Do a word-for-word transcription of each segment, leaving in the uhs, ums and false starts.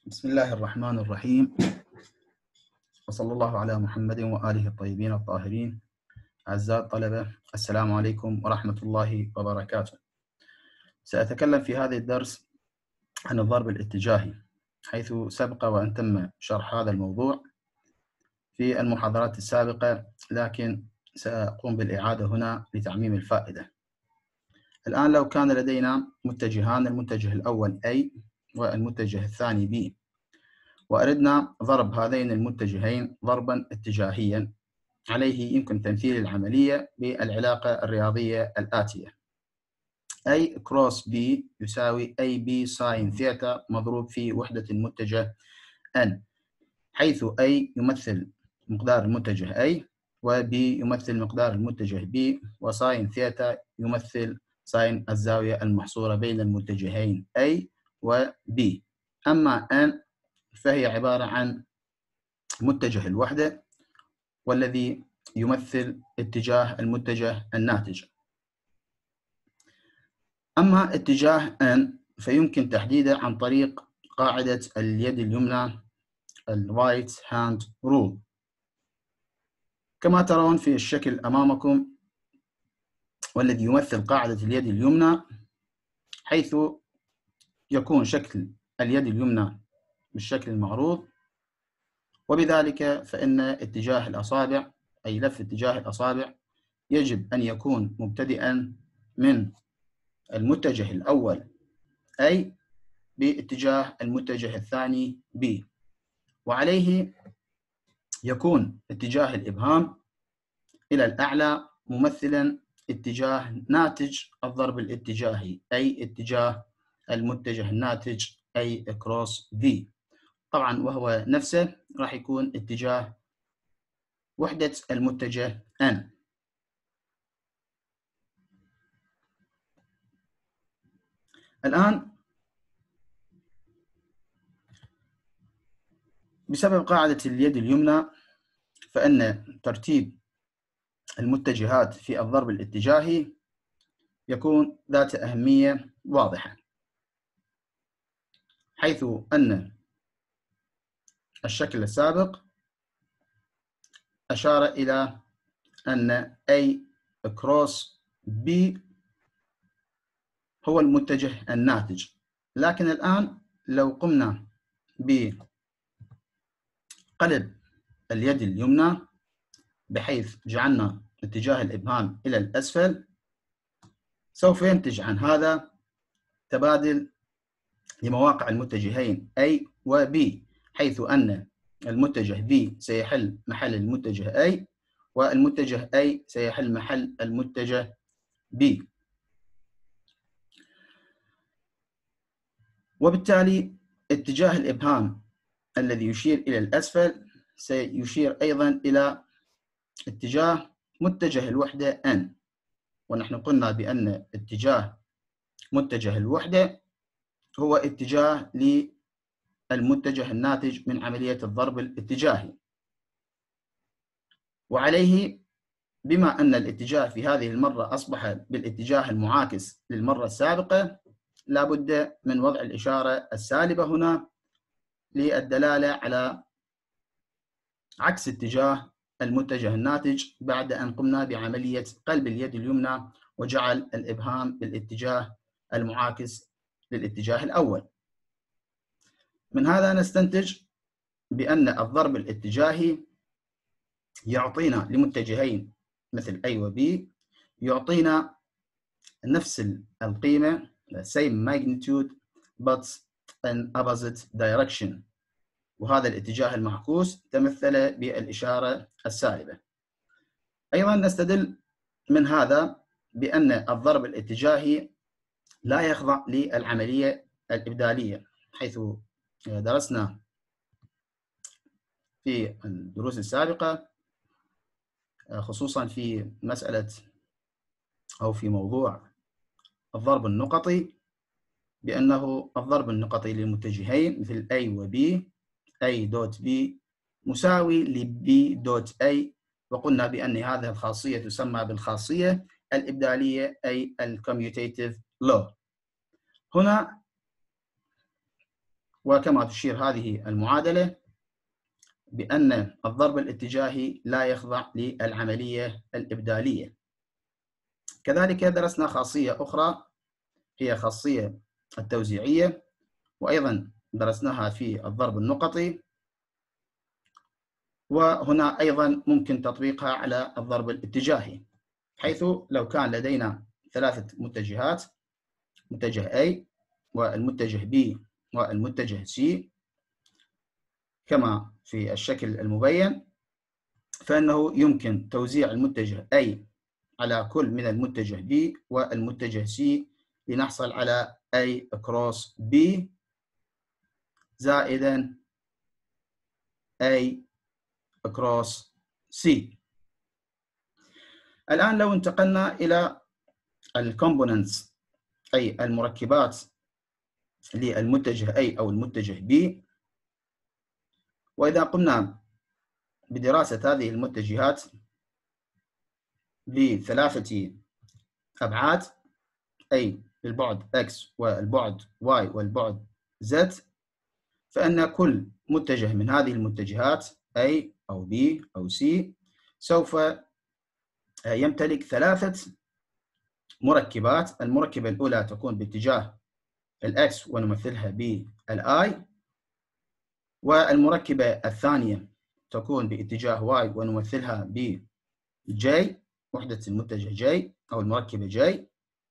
بسم الله الرحمن الرحيم، وصلى الله على محمد وآله الطيبين الطاهرين. أعزائي الطلبة، السلام عليكم ورحمة الله وبركاته. سأتكلم في هذا الدرس عن الضرب الاتجاهي، حيث سبق وأن تم شرح هذا الموضوع في المحاضرات السابقة، لكن سأقوم بالإعادة هنا لتعميم الفائدة. الآن لو كان لدينا متجهان، المتجه الأول A والمتجه الثاني B، وأردنا ضرب هذين المتجهين ضربا اتجاهيا، عليه يمكن تمثيل العملية بالعلاقة الرياضية الآتية: A كروس B يساوي إيه بي ساين ثيتا مضروب في وحدة المتجه N، حيث A يمثل مقدار المتجه A و B يمثل مقدار المتجه B، وساين ثيتا يمثل ساين الزاوية المحصورة بين المتجهين A و B. أما N فهي عبارة عن متجه الوحدة، والذي يمثل اتجاه المتجه الناتج. أما اتجاه N فيمكن تحديده عن طريق قاعدة اليد اليمنى الرايت هاند رول، كما ترون في الشكل أمامكم، والذي يمثل قاعدة اليد اليمنى، حيث يكون شكل اليد اليمنى بالشكل المعروض، وبذلك فإن اتجاه الأصابع أي لف اتجاه الأصابع يجب أن يكون مبتدئا من المتجه الأول A باتجاه المتجه الثاني B، وعليه يكون اتجاه الإبهام إلى الأعلى ممثلا اتجاه ناتج الضرب الاتجاهي، أي اتجاه المتجه الناتج أي كروس V، طبعا وهو نفسه راح يكون اتجاه وحدة المتجه N. الآن بسبب قاعدة اليد اليمنى فإن ترتيب المتجهات في الضرب الاتجاهي يكون ذات أهمية واضحة، حيث أن الشكل السابق أشار إلى أن A كروس B هو المتجه الناتج، لكن الآن لو قمنا بقلب اليد اليمنى بحيث جعلنا اتجاه الإبهام إلى الأسفل، سوف ينتج عن هذا تبادل لمواقع المتجهين A و B، حيث أن المتجه B سيحل محل المتجه A، والمتجه A سيحل محل المتجه B، وبالتالي اتجاه الإبهام الذي يشير إلى الأسفل سيشير أيضا إلى اتجاه متجه الوحدة N، ونحن قلنا بأن اتجاه متجه الوحدة هو اتجاه للمتجه الناتج من عملية الضرب الاتجاهي، وعليه بما أن الاتجاه في هذه المرة أصبح بالاتجاه المعاكس للمرة السابقة، لا بد من وضع الإشارة السالبة هنا للدلالة على عكس اتجاه المتجه الناتج بعد أن قمنا بعملية قلب اليد اليمنى وجعل الإبهام بالاتجاه المعاكس للاتجاه الأول. من هذا نستنتج بأن الضرب الاتجاهي يعطينا لمتجهين مثل A و B يعطينا نفس القيمة same magnitude but in opposite direction، وهذا الاتجاه المعكوس تمثل بالإشارة السالبة. أيضا نستدل من هذا بأن الضرب الاتجاهي لا يخضع للعملية الإبدالية، حيث درسنا في الدروس السابقة خصوصا في مسألة أو في موضوع الضرب النقطي بأنه الضرب النقطي للمتجهين مثل A و B، A دوت B مساوي ل B دوت A، وقلنا بأن هذه الخاصية تسمى بالخاصية الإبدالية أي الكوميوتيتيف لو. هنا وكما تشير هذه المعادلة بأن الضرب الاتجاهي لا يخضع للعملية الإبدالية. كذلك درسنا خاصية أخرى هي خاصية التوزيعية، وأيضا درسناها في الضرب النقطي، وهنا أيضا ممكن تطبيقها على الضرب الاتجاهي، حيث لو كان لدينا ثلاثة متجهات، متجه A والمتجه B والمتجه C كما في الشكل المبين، فإنه يمكن توزيع المتجه A على كل من المتجه B والمتجه C لنحصل على A cross B زائدا A cross C. الآن لو انتقلنا إلى الكومبوننتس أي المركبات للمتجه A أو المتجه B، وإذا قمنا بدراسة هذه المتجهات بثلاثة أبعاد، أي البعد X والبعد Y والبعد Z، فإن كل متجه من هذه المتجهات A أو B أو C سوف يمتلك ثلاثة مركبات. المركبة الأولى تكون باتجاه الإكس ونمثلها بالآي، والمركبة الثانية تكون باتجاه واي ونمثلها بجي، وحدة المتجه جي أو المركبة جي،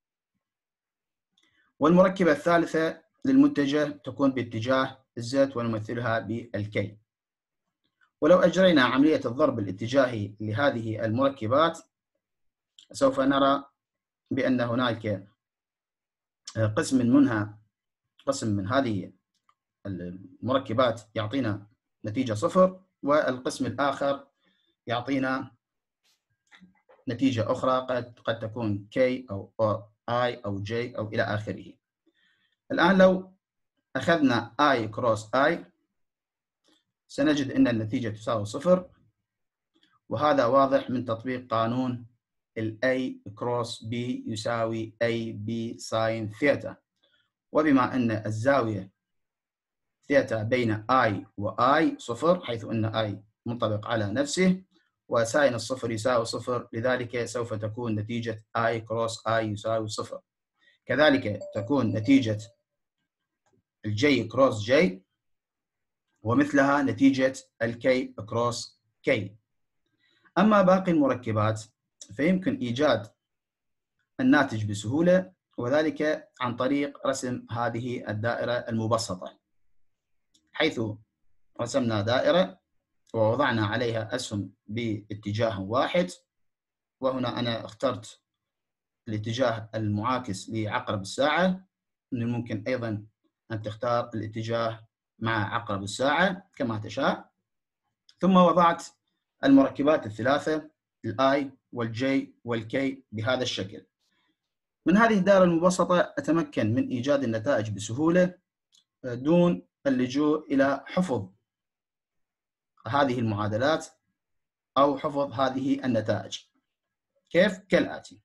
والمركبة الثالثة للمتجه تكون باتجاه الزد ونمثلها بالكي. ولو أجرينا عملية الضرب الاتجاهي لهذه المركبات سوف نرى بأن هناك قسم منها قسم من هذه المركبات يعطينا نتيجة صفر، والقسم الآخر يعطينا نتيجة أخرى قد قد تكون K أو I أو J أو إلى آخره. الآن لو أخذنا I cross I سنجد أن النتيجة تساوي صفر، وهذا واضح من تطبيق قانون ال A cross B يساوي A B sin ثيتا. وبما أن الزاوية ثيتا بين I و I صفر، حيث أن I منطبق على نفسه، وساين الصفر يساوي صفر، لذلك سوف تكون نتيجة I cross I يساوي صفر. كذلك تكون نتيجة الجي cross J، ومثلها نتيجة الكي cross K. أما باقي المركبات فيمكن إيجاد الناتج بسهولة، وذلك عن طريق رسم هذه الدائرة المبسطة، حيث رسمنا دائرة ووضعنا عليها أسهم باتجاه واحد، وهنا أنا اخترت الاتجاه المعاكس لعقرب الساعة. من الممكن أيضا أن تختار الاتجاه مع عقرب الساعة كما تشاء. ثم وضعت المركبات الثلاثة الآي والجي والكي بهذا الشكل. من هذه الدائرة المبسطة أتمكن من إيجاد النتائج بسهولة دون اللجوء إلى حفظ هذه المعادلات أو حفظ هذه النتائج. كيف؟ كالآتي: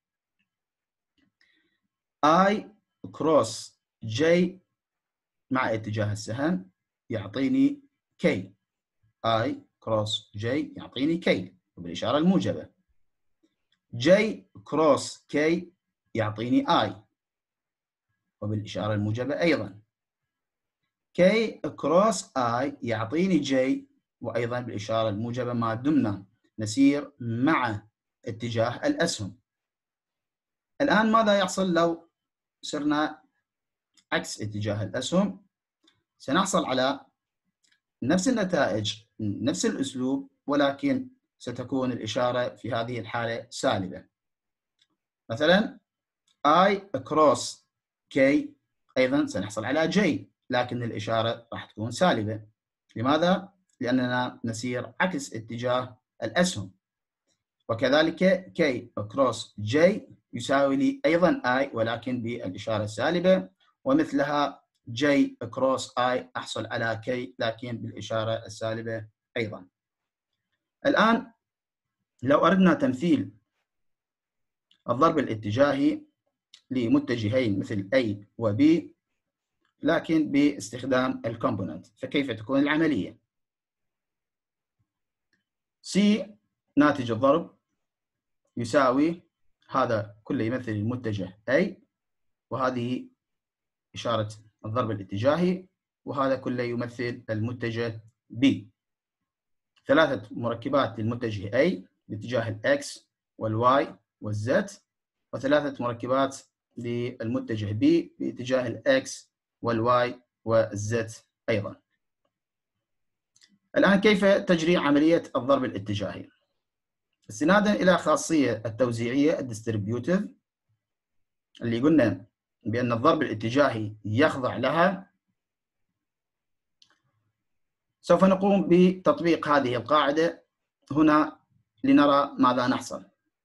I cross J مع اتجاه السهم يعطيني K، I cross J يعطيني K وبالإشارة الموجبة. J cross K يعطيني I وبالإشارة الموجبة أيضا. K cross I يعطيني J وأيضا بالإشارة الموجبة، ما دمنا نسير مع اتجاه الأسهم. الآن ماذا يحصل لو سرنا عكس اتجاه الأسهم؟ سنحصل على نفس النتائج نفس الأسلوب، ولكن ستكون الإشارة في هذه الحالة سالبة. مثلا I cross K أيضا سنحصل على J، لكن الإشارة راح تكون سالبة. لماذا؟ لأننا نسير عكس اتجاه الأسهم. وكذلك K cross J يساوي لي أيضا I ولكن بالإشارة السالبة، ومثلها J cross I أحصل على K لكن بالإشارة السالبة أيضا. الآن لو أردنا تمثيل الضرب الاتجاهي لمتجهين مثل A و B لكن باستخدام الكومبوننت. فكيف تكون العملية؟ C ناتج الضرب يساوي، هذا كله يمثل المتجه A، وهذه إشارة الضرب الاتجاهي، وهذا كله يمثل المتجه B. ثلاثة مركبات للمتجه A باتجاه الX والY والZ، وثلاثة مركبات للمتجه B باتجاه الX والY والZ أيضا. الآن كيف تجري عملية الضرب الاتجاهي؟ استنادا إلى خاصية التوزيعية الديستريبيوتيف اللي قلنا بأن الضرب الاتجاهي يخضع لها، سوف نقوم بتطبيق هذه القاعدة هنا لنرى ماذا نحصل.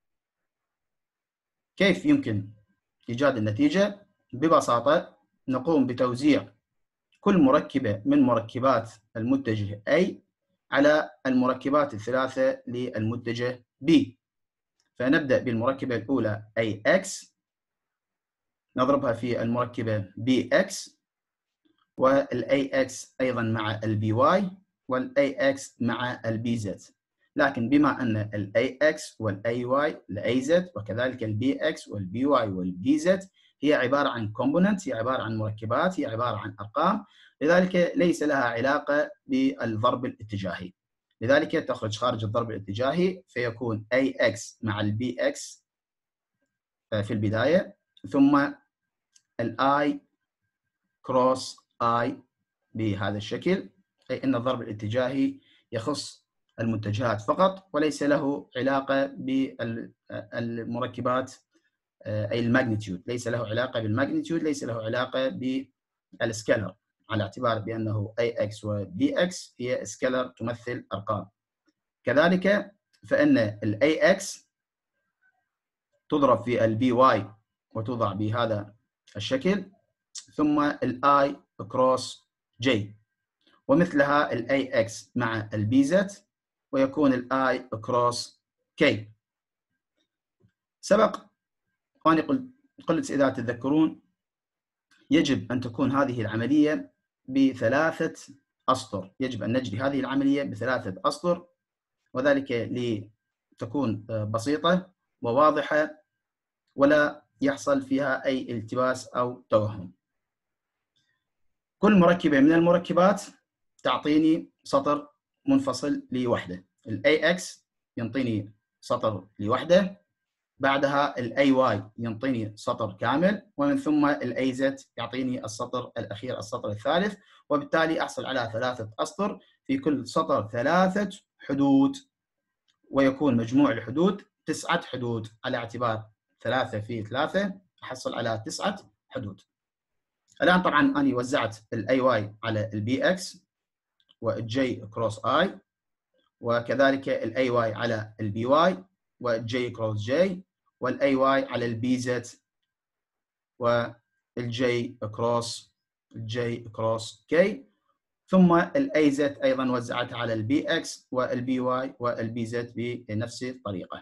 كيف يمكن إيجاد النتيجة؟ ببساطة نقوم بتوزيع كل مركبة من مركبات المتجه A على المركبات الثلاثة للمتجه B. فنبدأ بالمركبة الأولى إيه إكس، نضربها في المركبة بي إكس، والإيه إكس أيضا مع البي واي، والإيه إكس مع البي زد. لكن بما أن الإيه إكس والإيه واي الإيه زد وكذلك البي إكس والبي واي والبي زد هي عبارة عن كومبوننت، هي عبارة عن مركبات، هي عبارة عن أرقام، لذلك ليس لها علاقة بالضرب الاتجاهي. لذلك تخرج خارج الضرب الاتجاهي، فيكون إيه إكس مع البي إكس في البداية، ثم الآي كروس آي بهذا الشكل، أي أن الضرب الاتجاهي يخص المتجهات فقط وليس له علاقة بالمركبات، أي الماجنتيود، ليس له علاقة بالماجنتيود، ليس له علاقة بالسكالر، على اعتبار بأنه إيه إكس وبي إكس هي سكالر تمثل أرقام. كذلك فإن ال إيه إكس تضرب في ال بي واي وتوضع بهذا الشكل، ثم ال I cross J، ومثلها ال إيه إكس مع ال بي زد، ويكون ال I cross K. سبق وأنا قلت قلت إذا تتذكرون يجب أن تكون هذه العملية بثلاثة أسطر، يجب أن نجري هذه العملية بثلاثة أسطر، وذلك لتكون بسيطة وواضحة ولا يحصل فيها أي التباس أو توهم. كل مركبة من المركبات تعطيني سطر منفصل لوحده. ال إيه إكس ينطيني سطر لوحده، بعدها ال إيه واي ينطيني سطر كامل، ومن ثم ال إيه زد يعطيني السطر الأخير، السطر الثالث، وبالتالي أحصل على ثلاثة أسطر، في كل سطر ثلاثة حدود، ويكون مجموع الحدود تسعة حدود، على اعتبار ثلاثة في ثلاثة أحصل على تسعة حدود. الآن طبعا أنا وزعت ال إيه واي على ال بي إكس والجي كروس آي، وكذلك ال إيه واي على ال بي واي والجي كروس جي، وال إيه واي على ال بي زد والجي كروس الجي كروس كي، ثم ال إيه زد أيضا وزعتها على ال بي إكس والال بي واي والال بي زد بنفس الطريقة.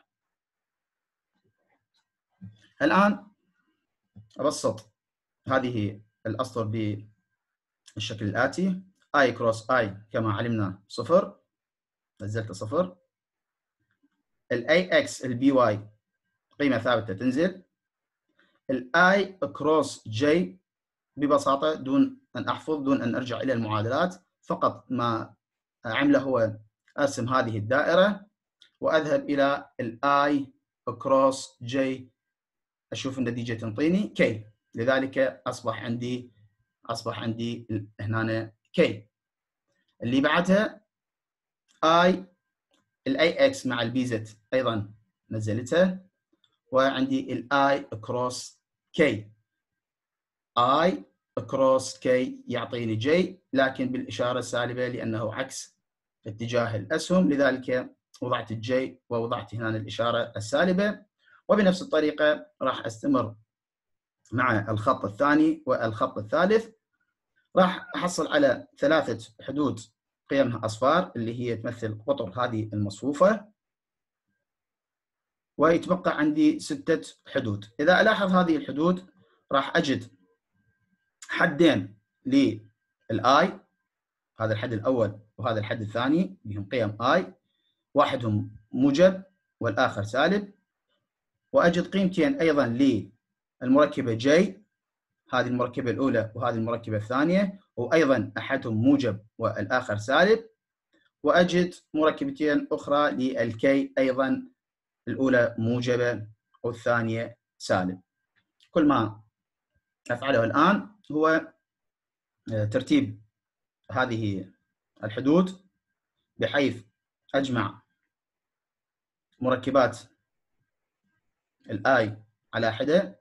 الآن أبسط هذه الأسطر بالشكل الآتي: I كروس I كما علمنا صفر، نزلت صفر. ال إيه إكس ال بي واي قيمة ثابتة تنزل. ال I كروس J ببساطة دون أن أحفظ، دون أن أرجع إلى المعادلات، فقط ما أعمله هو أرسم هذه الدائرة وأذهب إلى ال I كروس J، أشوف النتيجة تنطيني K، لذلك أصبح عندي أصبح عندي هنا K. اللي بعدها I ال إيه إكس مع ال بي زد أيضا نزلتها، وعندي ال I cross K. I cross K يعطيني J، لكن بالإشارة السالبة لأنه عكس اتجاه الأسهم، لذلك وضعت الجي ووضعت هنا الإشارة السالبة. وبنفس الطريقة راح أستمر مع الخط الثاني والخط الثالث، راح أحصل على ثلاثة حدود قيمها أصفار اللي هي تمثل قطر هذه المصفوفة، ويتبقى عندي ستة حدود. إذا ألاحظ هذه الحدود راح أجد حدين للآي، هذا الحد الأول وهذا الحد الثاني بهم قيم آي، واحدهم موجب والآخر سالب، وأجد قيمتين أيضا للمركبة جي، هذه المركبة الأولى وهذه المركبة الثانية، وأيضا أحدهم موجب والآخر سالب، وأجد مركبتين أخرى للكي أيضا الأولى موجبة والثانية سالب. كل ما أفعله الآن هو ترتيب هذه الحدود بحيث أجمع مركبات الآي على حدة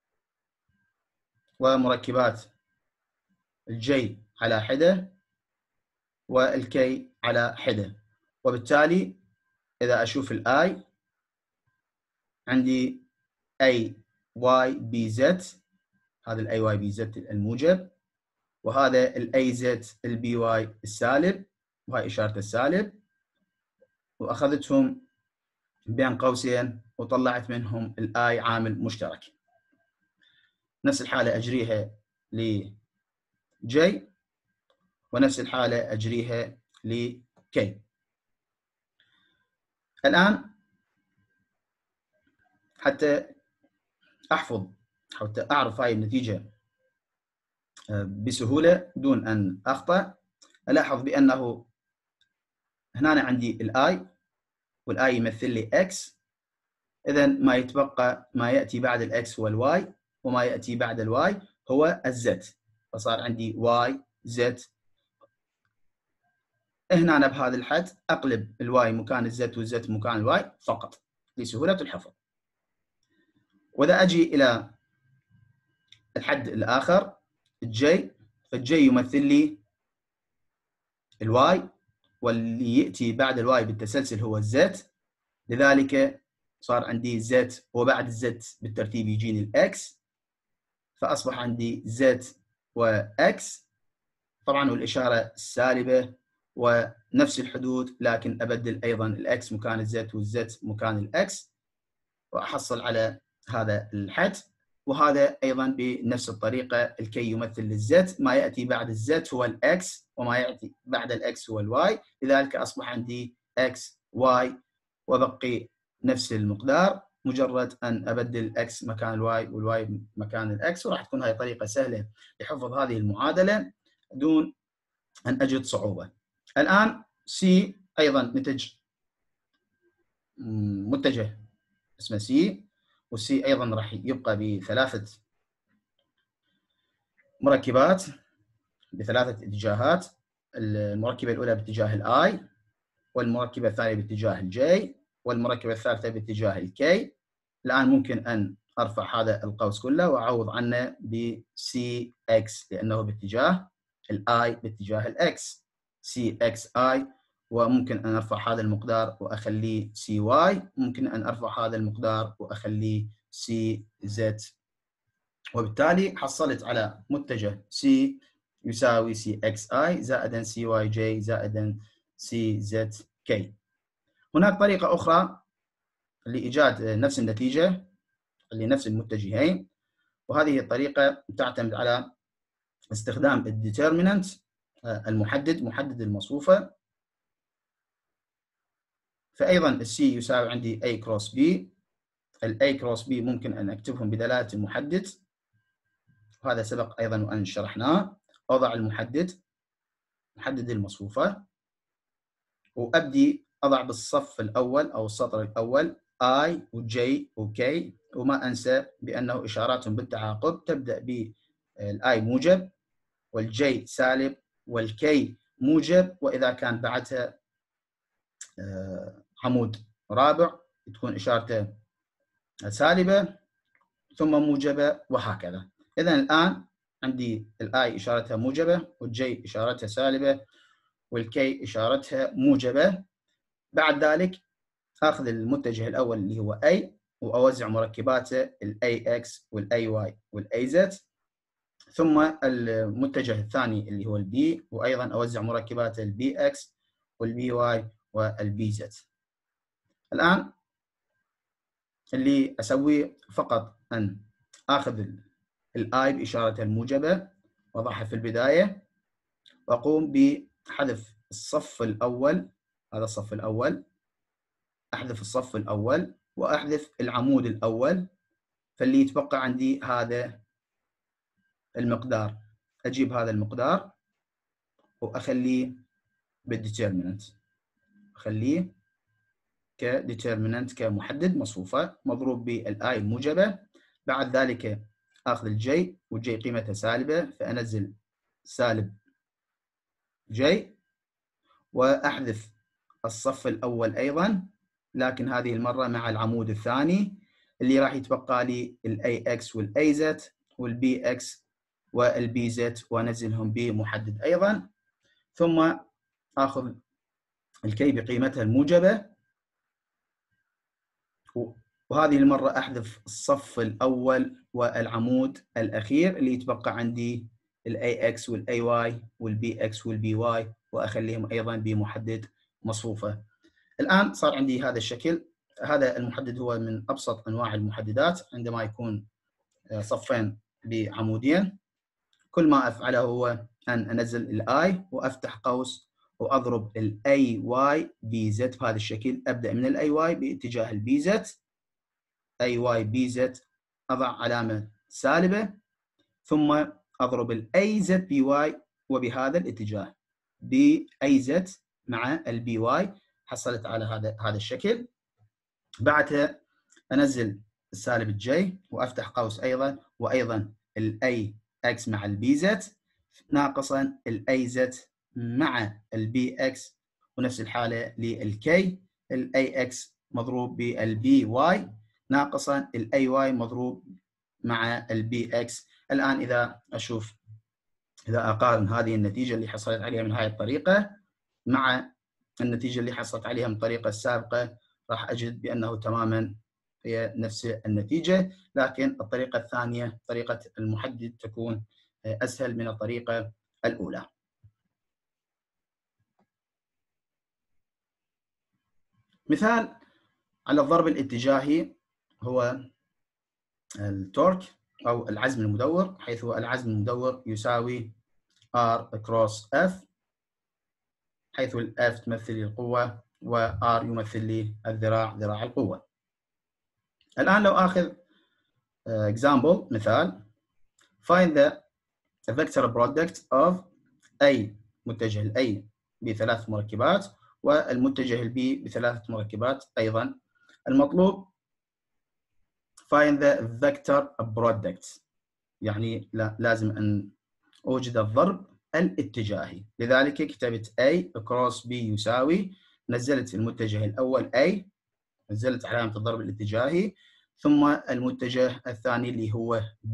ومركبات الجي على حدة والكي على حدة، وبالتالي إذا أشوف الآي عندي أي واي بي زد، هذا الأي واي بي زد الموجب، وهذا الأي زد البي واي السالب، وهي إشارة السالب، وأخذتهم بين قوسين وطلعت منهم الآي عامل مشترك. نفس الحالة أجريها لجي، ونفس الحالة أجريها لكي. الآن حتى أحفظ حتى أعرف هاي النتيجة بسهولة دون أن أخطأ، ألاحظ بأنه هنا عندي الآي، والآي يمثل لي إكس، إذن ما يتبقى ما يأتي بعد الإكس هو الواي، وما يأتي بعد الواي هو الزد، فصار عندي واي زد. هنا بهذا الحد أقلب الواي مكان الزد والزد مكان الواي فقط لسهولة الحفظ. وإذا أجي إلى الحد الآخر الجي، فالجي يمثل لي الواي، واللي يأتي بعد الواي بالتسلسل هو الزد، لذلك صار عندي زد، وبعد الزد بالترتيب يجيني الإكس، فأصبح عندي زد وإكس، طبعا والإشارة السالبة ونفس الحدود، لكن أبدل أيضا الإكس مكان الزد والزد مكان الإكس، وأحصل على هذا الحد. وهذا أيضا بنفس الطريقة الكي يمثل للزد، ما يأتي بعد الزد هو الإكس، وما يأتي بعد الإكس هو الواي، لذلك أصبح عندي إكس واي، وبقي نفس المقدار، مجرد أن أبدل الإكس مكان الواي والواي مكان الإكس، وراح تكون هاي طريقة سهلة لحفظ هذه المعادلة دون أن أجد صعوبة. الآن سي أيضا نتج متجه اسمه سي، والسي أيضا راح يبقى بثلاثة مركبات بثلاثة اتجاهات، المركبة الأولى باتجاه الآي، والمركبة الثانية باتجاه الجي، والمركبة الثالثة باتجاه الكي. الآن ممكن أن أرفع هذا القوس كله وأعوض عنه ب سي إكس، لأنه باتجاه الآي باتجاه الإكس، سي إكس آي، وممكن أن أرفع هذا المقدار وأخليه سي واي، ممكن أن أرفع هذا المقدار وأخليه سي زد، وبالتالي حصلت على متجه سي يساوي سي إكس آي زائدا سي واي جي زائدا سي زد كي. هناك طريقة أخرى لإيجاد نفس النتيجة لنفس المتجهين، وهذه الطريقة تعتمد على استخدام الديترمينانت المحدد، محدد المصفوفة. فأيضا السي يساوي عندي A كروس B، الA كروس B ممكن أن أكتبهم بدلالة المحدد، وهذا سبق أيضا وأن شرحناه. أضع المحدد محدد المصفوفة، وأبدي أضع بالصف الأول أو السطر الأول I وJ وK، وما أنسى بأنه إشاراتهم بالتعاقب، تبدأ بالI موجب والJ سالب والK موجب، وإذا كان بعدها عمود رابع تكون إشارته سالبة ثم موجبة، وهكذا. إذن الآن عندي الآي إشارتها موجبة، والجي إشارتها سالبة، والكي إشارتها موجبة. بعد ذلك آخذ المتجه الأول اللي هو A، وأوزع مركباته ال إيه إكس وال إيه واي وال إيه زد، ثم المتجه الثاني اللي هو ال B، وأيضا أوزع مركباته ال بي إكس وال بي واي وال بي زد. الآن اللي أسويه فقط أن آخذ الآي بإشارتها الموجبة وضعها في البداية، وأقوم بحذف الصف الأول. هذا الصف الأول، أحذف الصف الأول وأحذف العمود الأول، فاللي يتبقى عندي هذا المقدار. أجيب هذا المقدار وأخليه بالديترمينانت، أخليه كديترمينانت كمحدد مصفوفة مضروب بالآي الموجبة. بعد ذلك آخذ الجي، والجي قيمتها سالبة، فأنزل سالب جي، وأحذف الصف الأول أيضا، لكن هذه المرة مع العمود الثاني، اللي راح يتبقى لي الاي اكس والاي زد والبي اكس والبي زد، وانزلهم بمحدد ايضا. ثم اخذ الكي بقيمتها الموجبه، وهذه المره احذف الصف الاول والعمود الاخير، اللي يتبقى عندي الاي اكس والاي واي والبي اكس والبي واي، واخليهم ايضا بمحدد مصفوفه. الان صار عندي هذا الشكل. هذا المحدد هو من ابسط انواع المحددات، عندما يكون صفين بعمودين. كل ما افعله هو ان انزل الاي وافتح قوس واضرب الاي واي بي زد بهذا الشكل. ابدا من الاي واي باتجاه البي زد، اي واي بي زد، اضع علامه سالبه، ثم اضرب الاي زد بي واي وبهذا الاتجاه باي زد مع البي واي، حصلت على هذا هذا الشكل. بعدها انزل السالب الجي وافتح قوس ايضا، وايضا الاي اكس مع البي زد ناقصا الاي زد مع البي اكس، ونفس الحاله للكي، الاي اكس مضروب بالبي واي ناقصا الاي واي مضروب مع البي اكس. الان اذا اشوف، اذا اقارن هذه النتيجه اللي حصلت عليها من هذه الطريقه مع النتيجه اللي حصلت عليها من الطريقه السابقه، راح اجد بانه تماما هي نفس النتيجه، لكن الطريقه الثانيه طريقه المحدد تكون اسهل من الطريقه الاولى. مثال على الضرب الاتجاهي هو التورك او العزم المدور، حيث العزم المدور يساوي R cross F، حيث ال F تمثل لي القوة و R يمثل لي الذراع، ذراع القوة. الآن لو آخذ example مثال، find the vector product of A، متجه ال A بثلاث مركبات والمتجه ال B بثلاث مركبات أيضا. المطلوب find the vector product، يعني لازم أن أوجد الضرب الاتجاهي. لذلك كتبت A cross B يساوي، نزلت المتجه الأول A، نزلت علامة الضرب الاتجاهي، ثم المتجه الثاني اللي هو B،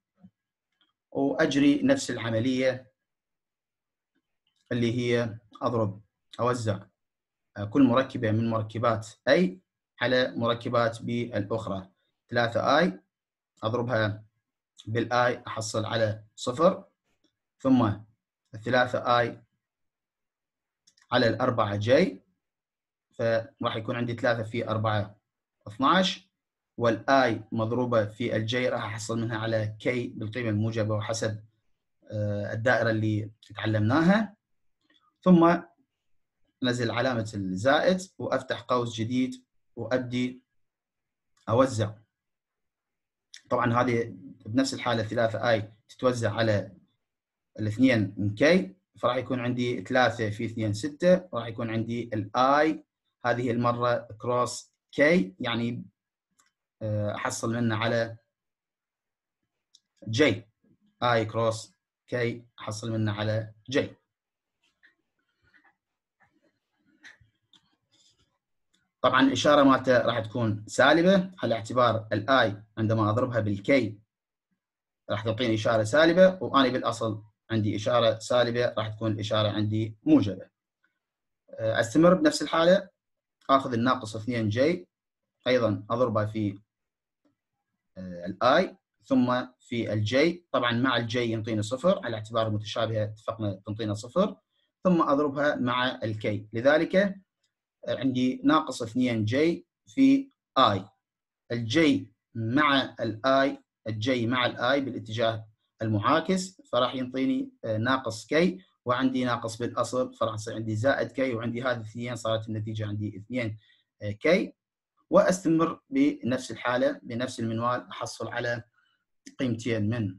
وأجري نفس العملية اللي هي أضرب أوزع كل مركبة من مركبات A على مركبات B الأخرى. ثلاثة I أضربها بالآي أحصل على صفر، ثم الثلاثة آي على الأربعة جي، فراح يكون عندي ثلاثة في أربعة اثناعش، والآي مضروبة في الجي راح أحصل منها على كي بالقيمة الموجبة وحسب الدائرة اللي تعلمناها، ثم نزل علامة الزائد وأفتح قوس جديد وأبدي أوزع. طبعا هذه بنفس الحالة ثلاثة آي تتوزع على الاثنين من كي، فراح يكون عندي ثلاثة في اثنين ستة، راح يكون عندي الاي هذه المرة كروس كي، يعني احصل منه على جي، اي كروس كي احصل منه على جي. طبعا الاشارة مالته راح تكون سالبة على اعتبار الاي عندما اضربها بالكي راح تعطيني اشارة سالبة، وانا بالاصل عندي اشارة سالبة، راح تكون الاشارة عندي موجبة. استمر بنفس الحالة، اخذ الناقص اثنين جي ايضا اضربها في الاي ثم في الجي، طبعا مع الجي ينطيني صفر على اعتبار متشابهه اتفقنا تنطينا صفر، ثم اضربها مع الكي. لذلك عندي ناقص اثنين جي في اي، الجي مع الاي، الجي مع الاي بالاتجاه المعاكس فراح ينطيني ناقص كي، وعندي ناقص بالأصل فراح يصير عندي زائد كي، وعندي هذه اثنين صارت النتيجة عندي اثنين كي، وأستمر بنفس الحالة بنفس المنوال أحصل على قيمتين من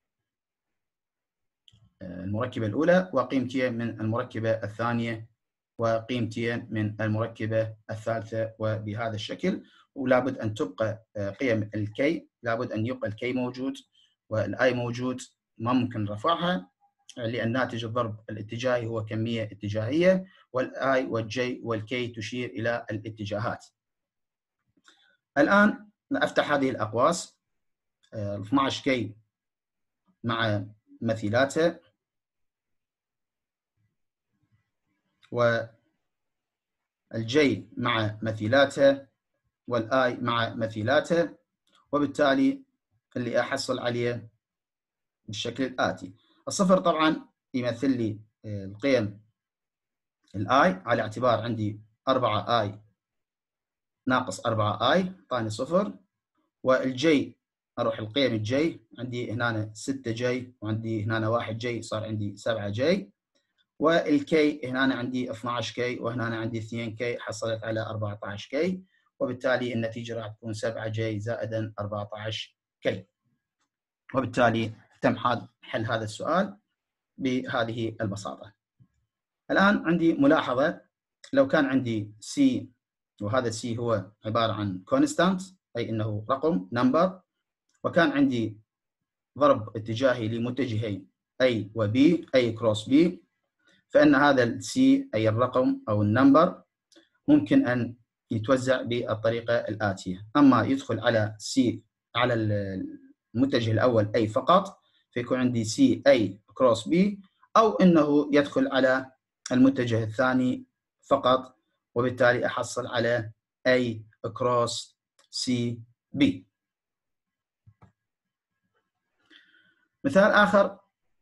المركبة الأولى وقيمتين من المركبة الثانية وقيمتين من المركبة الثالثة، وبهذا الشكل. ولابد أن تبقى قيم الكي، لابد أن يبقى الكي موجود والآي موجود، ما ممكن رفعها لأن ناتج الضرب الاتجاهي هو كمية اتجاهية، والآي والجي والكي تشير إلى الاتجاهات. الآن أفتح هذه الأقواس اثنعش كي مع مثيلاتها والجي مع مثيلاتها والآي مع مثيلاتها، وبالتالي اللي أحصل عليه بالشكل الآتي. الصفر طبعا يمثل لي القيم الآي على اعتبار عندي أربعة آي ناقص أربعة آي طاني صفر، والجي أروح القيم الجي عندي هنا ستة جي وعندي هنا واحد جي صار عندي سبعة جي، والكي هنا عندي اثنعش كي وهنا عندي اثنين كي حصلت على أربعة عشر كي، وبالتالي النتيجة راح تكون سبعة جي زائدا أربعة عشر كي. وبالتالي تم حل هذا السؤال بهذه البساطة. الآن عندي ملاحظة، لو كان عندي C وهذا C هو عبارة عن constant أي أنه رقم number، وكان عندي ضرب اتجاهي لمتجهين A و B A cross B، فإن هذا ال C أي الرقم أو النمبر ممكن أن يتوزع بالطريقة الآتية: أما يدخل على C على المتجه الأول A فقط فيكون عندي C A cross B، أو أنه يدخل على المتجه الثاني فقط وبالتالي أحصل على A cross C B. مثال آخر،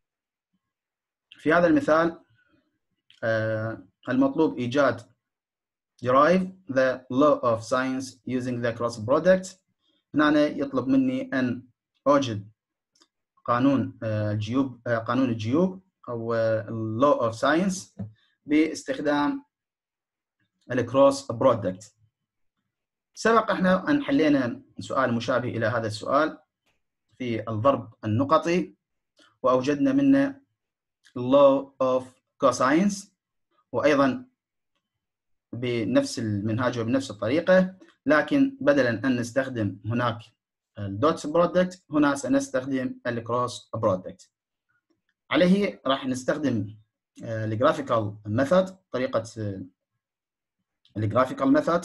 في هذا المثال آه المطلوب إيجاد derive the law of sines using the cross product. هنا يطلب مني أن أوجد قانون الجيوب قانون الجيوب أو law of sines باستخدام الكروس برودكت. سبق احنا أن حلينا سؤال مشابه إلى هذا السؤال في الضرب النقطي، وأوجدنا منه law of cosines، وأيضا بنفس المنهاج وبنفس الطريقة، لكن بدلا أن نستخدم هناك الدوت برودكت هنا سنستخدم الكروس برودكت. عليه راح نستخدم الجرافيكال ميثود، طريقة الجرافيكال ميثود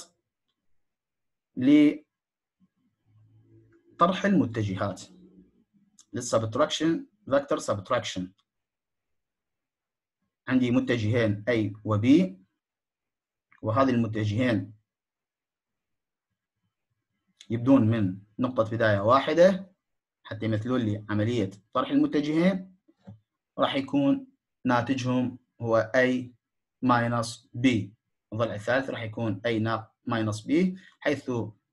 لطرح المتجهات للسبتراكشن فيكتور سبتراكشن. عندي متجهين A و B، وهذه المتجهين يبدون من نقطة بداية واحدة حتى يمثلون لي عملية طرح المتجهين، راح يكون ناتجهم هو A minus B. الضلع الثالث راح يكون A minus B، حيث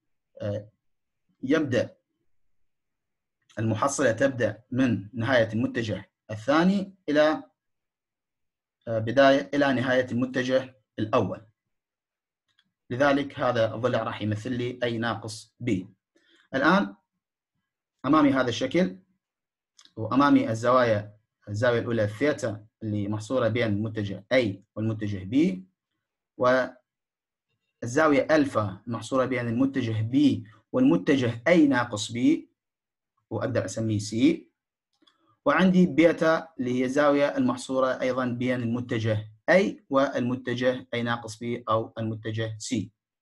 يبدأ المحصلة تبدأ من نهاية المتجه الثاني إلى بداية إلى نهاية المتجه الأول، لذلك هذا الضلع راح يمثل لي A ناقص B. الآن أمامي هذا الشكل، وأمامي الزوايا، الزاوية الأولى الثيتا اللي محصورة بين المتجه A والمتجه B، والزاوية ألفا محصورة بين المتجه B والمتجه A ناقص B وأقدر أسميه C، وعندي بيتا اللي هي زاوية المحصورة أيضا بين المتجه A والمتجه A ناقص B أو المتجه C.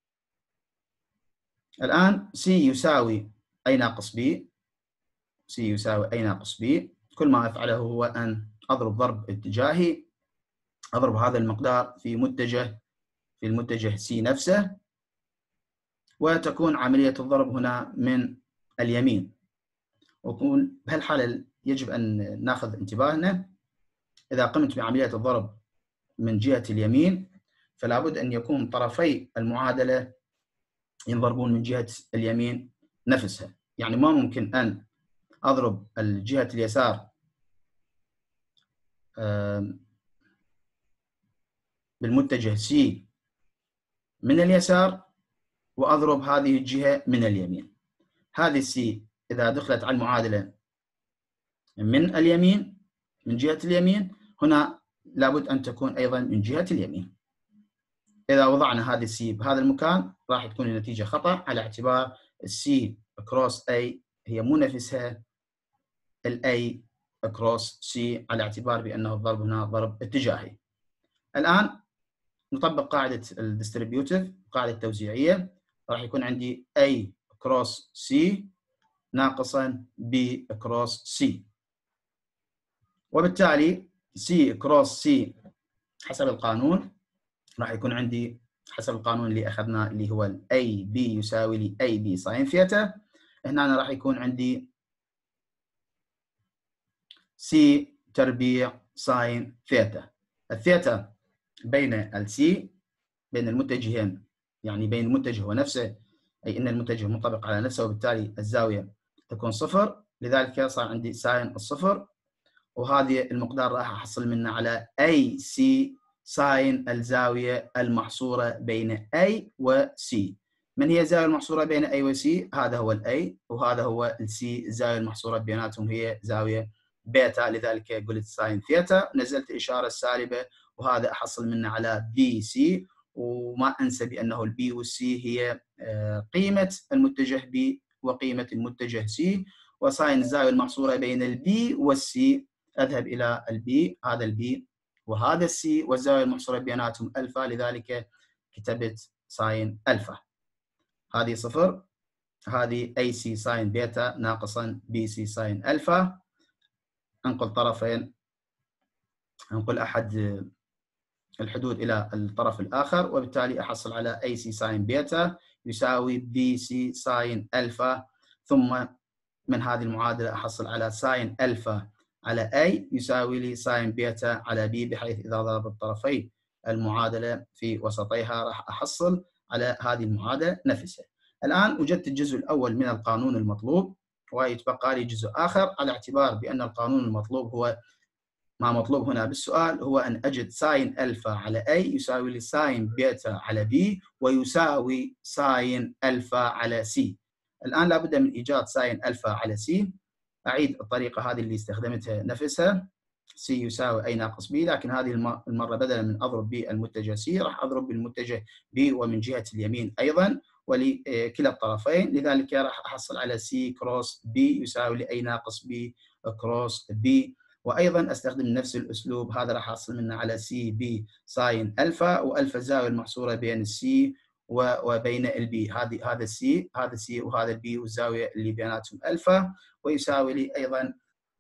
الآن C يساوي A ناقص B، C يساوي A ناقص B. كل ما أفعله هو أن أضرب ضرب اتجاهي، أضرب هذا المقدار في متجه في المتجه C نفسه، وتكون عملية الضرب هنا من اليمين. وأقول بهالحالة يجب أن نأخذ انتباهنا، إذا قمت بعملية الضرب من جهة اليمين فلا بد أن يكون طرفي المعادلة ينضربون من جهة اليمين نفسها. يعني ما ممكن أن أضرب الجهة اليسار بالمتجه C من اليسار، وأضرب هذه الجهة من اليمين. هذه C إذا دخلت على المعادلة من اليمين، من جهة اليمين، هنا لابد أن تكون أيضا من جهة اليمين. إذا وضعنا هذه C بهذا المكان راح تكون النتيجة خطأ، على اعتبار C cross A هي مو نفسها ال A cross C، على اعتبار بأنه الضرب هنا ضرب اتجاهي. الآن نطبق قاعدة الديستريبيوتيف، قاعدة التوزيعية. راح يكون عندي A cross C ناقصا B cross C، وبالتالي C cross C حسب القانون راح يكون عندي حسب القانون اللي أخذناه اللي هو ال إيه بي يساوي لي إيه بي ساين ثيتا. هنا أنا راح يكون عندي C تربيع ساين ثيتا. الثيتا بين السي، بين المتجهين، يعني بين المتجه ونفسه، أي أن المتجه منطبق على نفسه، وبالتالي الزاوية تكون صفر، لذلك صار عندي ساين الصفر، وهذه المقدار راح أحصل منه على أي سي ساين الزاوية المحصورة بين A و C. من هي الزاوية المحصورة بين A و C؟ هذا هو ال A وهذا هو ال C. الزاوية المحصورة بيناتهم هي زاوية بيتا، لذلك قلت ساين ثيتا، نزلت الإشارة السالبة وهذا أحصل منه على بي سي. وما أنسى بأنه البي والسي هي قيمة المتجه B وقيمة المتجه C، وساين الزاوية المحصورة بين البي والسي أذهب إلى البي، هذا البي وهذا السي، والزاوية المحصورة بيناتهم ألفا، لذلك كتبت ساين ألفا. هذه صفر، هذه أي سي ساين بيتا ناقصا بي سي ساين ألفا. أنقل طرفين، أنقل أحد الحدود إلى الطرف الآخر، وبالتالي أحصل على أي سي ساين بيتا يساوي بي سي ساين ألفا، ثم من هذه المعادلة أحصل على ساين ألفا على A يساوي لي ساين بيتا على B، بحيث إذا ضربت طرفي المعادلة في وسطيها راح أحصل على هذه المعادلة نفسها. الآن وجدت الجزء الأول من القانون المطلوب، ويتبقى لي جزء آخر، على اعتبار بأن القانون المطلوب هو ما مطلوب هنا بالسؤال، هو أن أجد ساين ألفا على A يساوي لي ساين بيتا على B ويساوي ساين ألفا على C. الآن لابد من إيجاد ساين ألفا على C. أعيد الطريقة هذه اللي استخدمتها نفسها، C يساوي A ناقص B، لكن هذه المرة بدلا من أضرب بالمتجه C راح أضرب بالمتجه B ومن جهة اليمين أيضا ولكلا الطرفين، لذلك راح أحصل على C كروس B يساوي لي A ناقص B كروس B. وأيضا أستخدم نفس الأسلوب، هذا راح أحصل منه على سي بي ساين ألفا، وألفا الزاوية المحصورة بين السي وبين البي، هذه هذا السي هذا السي وهذا البي، والزاوية اللي بيناتهم ألفا، ويساوي لي أيضا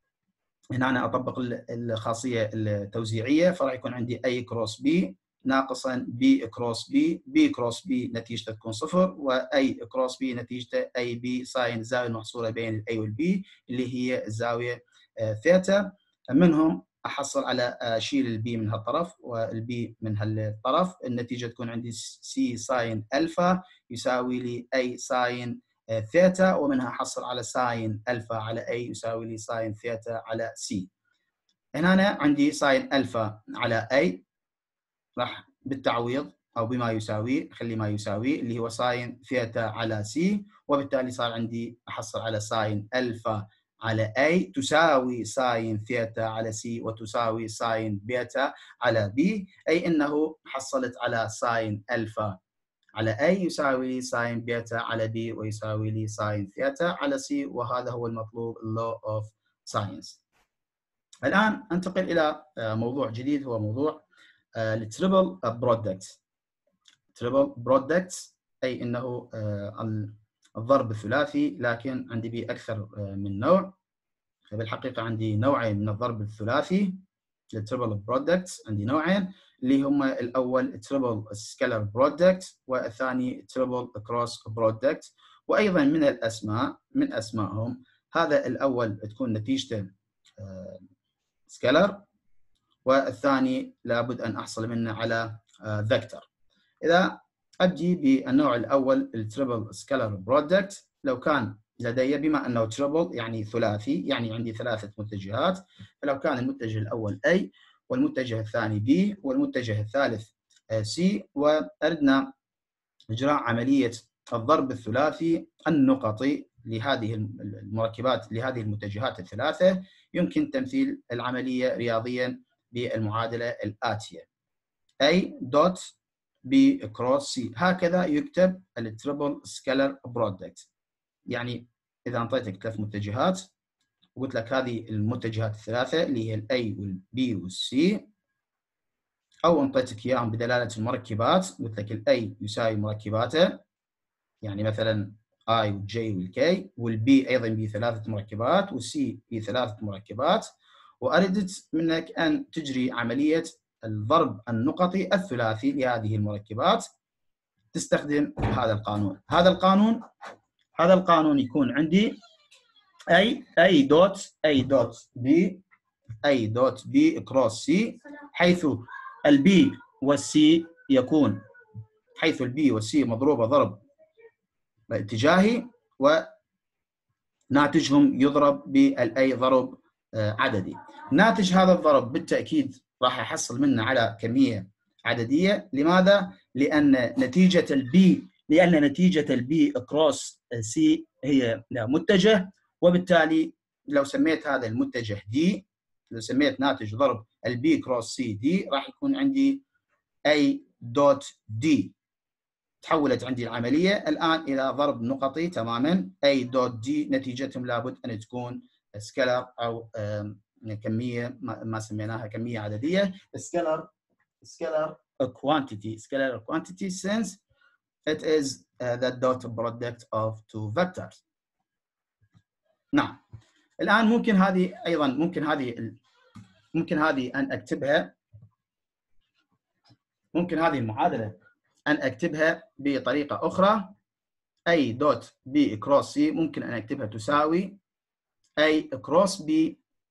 هنا أنا أطبق الخاصية التوزيعية، فراح يكون عندي أي كروس بي ناقصا بي كروس بي، بي كروس بي نتيجته تكون صفر، وأي كروس بي نتيجته أي بي ساين الزاوية المحصورة بين الأي والبي اللي هي الزاوية ثيتا. منهم أحصل على أشيل البي من هالطرف والبي من هالطرف، النتيجة تكون عندي سي ساين ألفا يساوي لي أي ساين ثيتا، ومنها أحصل على ساين ألفا على أي يساوي لي ساين ثيتا على سي. هنا أنا عندي ساين ألفا على أي راح بالتعويض أو بما يساوي، خلي ما يساوي اللي هو ساين ثيتا على سي، وبالتالي صار عندي أحصل على ساين ألفا على A تساوي ساين ثيتا على C وتساوي ساين بيتا على B، أي أنه حصلت على ساين ألفا على A يساوي لي ساين بيتا على B ويساوي لي ساين ثيتا على C، وهذا هو المطلوب law of science. الآن أنتقل إلى موضوع جديد، هو موضوع التريبل برودكت. تريبل برودكت أي أنه الضرب الثلاثي، لكن عندي به أكثر من نوع. بالحقيقة عندي نوعين من الضرب الثلاثي للتريبل برودكت، عندي نوعين اللي هما الأول تريبل سكالر برودكت والثاني تريبل كروس برودكت. وأيضا من الأسماء من أسمائهم هذا الأول تكون نتيجته سكالر، والثاني لابد أن أحصل منه على فيكتور. إذا أبدي بالنوع الأول التريبل سكالر برودكت، لو كان لدي بما أنه تربل يعني ثلاثي، يعني عندي ثلاثة متجهات، فلو كان المتجه الأول A والمتجه الثاني B والمتجه الثالث C، وأردنا إجراء عملية الضرب الثلاثي النقطي لهذه المركبات لهذه المتجهات الثلاثة، يمكن تمثيل العملية رياضيا بالمعادلة الآتية: A dot B cross C. هكذا يكتب التريبل سكالر برودكت. يعني إذا أعطيتك ثلاث متجهات وقلت لك هذه المتجهات الثلاثة اللي هي ال A وال B وال C، أو أعطيتك إياهم بدلالة المركبات، قلت لك ال A يساوي مركباته، يعني مثلا I وال J وال K، وال B أيضا بثلاثة مركبات، وال C بثلاثة مركبات، وأردت منك أن تجري عملية الضرب النقطي الثلاثي لهذه المركبات، تستخدم هذا القانون. هذا القانون هذا القانون يكون عندي A A دوت A دوت B A دوت B كروس C، حيث البي والسي يكون حيث البي والسي مضروبة ضرب اتجاهي، وناتجهم يضرب بالاي ضرب عددي. ناتج هذا الضرب بالتأكيد راح يحصل منه على كمية عددية. لماذا؟ لأن نتيجة البي لأن نتيجة البي كروس سي هي متجه، وبالتالي لو سميت هذا المتجه دي، لو سميت ناتج ضرب البي كروس سي دي، راح يكون عندي اي دوت دي. تحولت عندي العملية الآن إلى ضرب نقطي تماما. A دوت دي نتيجتهم لابد أن تكون سكالر أو كمية ما سميناها كمية عددية، سكالر سكالر quantity scalar quantity since it is uh, the dot product of two vectors. نعم. الآن ممكن هذه أيضا ممكن هذه ممكن هذه أن أكتبها ممكن هذه المعادلة أن أكتبها بطريقة أخرى. A دوت B cross C ممكن أن أكتبها تساوي A cross B